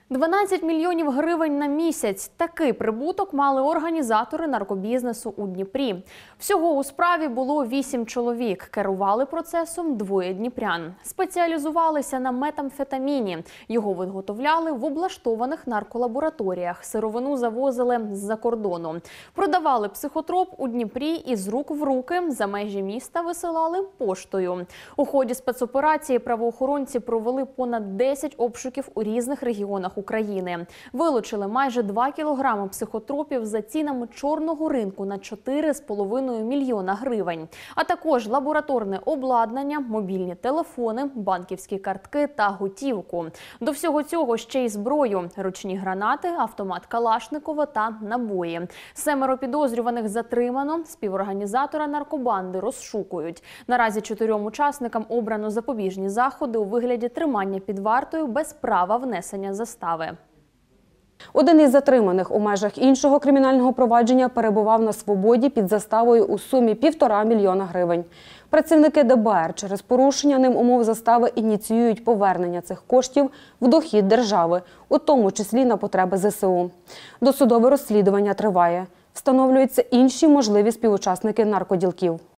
12 мільйонів гривень на місяць. Такий прибуток мали організатори наркобізнесу у Дніпрі. Всього у справі було 8 чоловік. Керували процесом двоє дніпрян. Спеціалізувалися на метамфетаміні. Його виготовляли в облаштованих нарколабораторіях. Сировину завозили з-за кордону. Продавали психотроп у Дніпрі і з рук в руки за межі міста висилали поштою. У ході спецоперації правоохоронці провели понад 10 обшуків у різних регіонах України. Вилучили майже 2 кілограми психотропів за цінами чорного ринку на 4,5 мільйона гривень. А також лабораторне обладнання, мобільні телефони, банківські картки та готівку. До всього цього ще й зброю – ручні гранати, автомат Калашникова та набої. 7 підозрюваних затримано, співорганізатора наркобанди розшукують. Наразі 4 учасникам обрано запобіжні заходи у вигляді тримання під вартою без права внесення застави. Один із затриманих у межах іншого кримінального провадження перебував на свободі під заставою у сумі 1,5 мільйона гривень. Працівники ДБР через порушення ним умов застави ініціюють повернення цих коштів в дохід держави, у тому числі на потреби ЗСУ. Досудове розслідування триває. Встановлюються інші можливі співучасники наркоділків.